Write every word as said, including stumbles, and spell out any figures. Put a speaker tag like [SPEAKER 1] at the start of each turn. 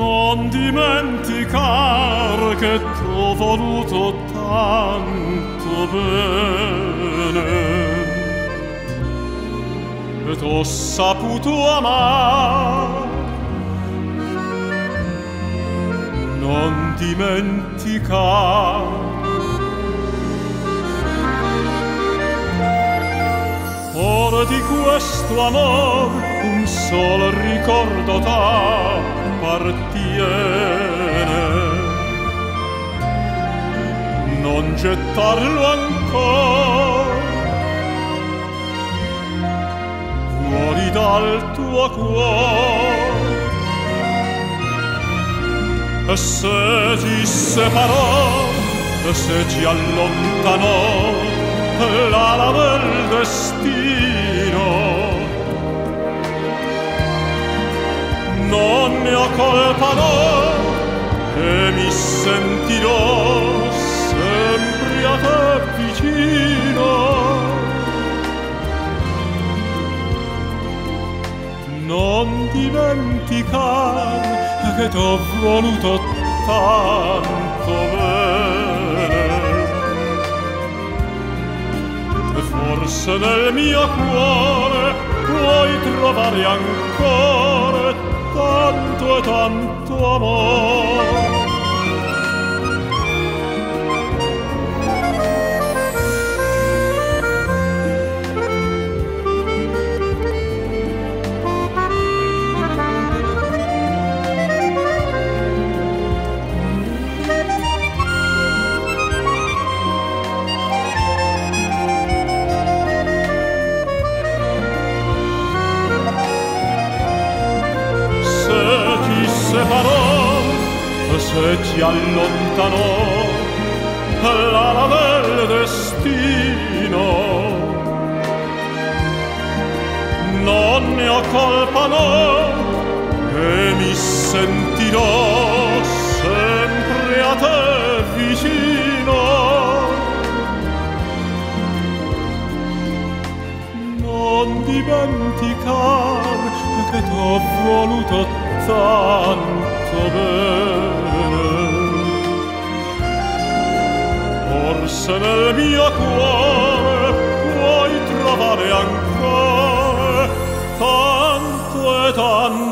[SPEAKER 1] Non dimenticar che t'ho voluto tanto bene e t'ho saputo amar. Non dimenticar ora di questo amor un solo ricordo t'appartiene. Non gettarlo ancora fuori dal tuo cuore. E se ci separò, e se ci allontanò l'ala del destino, non ne ho colpa, no, e mi sentirò sempre a te vicino. Non dimenticar che t'ho voluto tanto bene, e forse nel mio cuore puoi trovare ancora tanto e tanto amore. Se ci allontanò l'ala del destino, non ne ho colpa, no, e mi sentirò sempre a te vicino. Non dimenticar che t'ho voluto tanto bene, forse nel mio cuore puoi trovare ancora tanto e tanto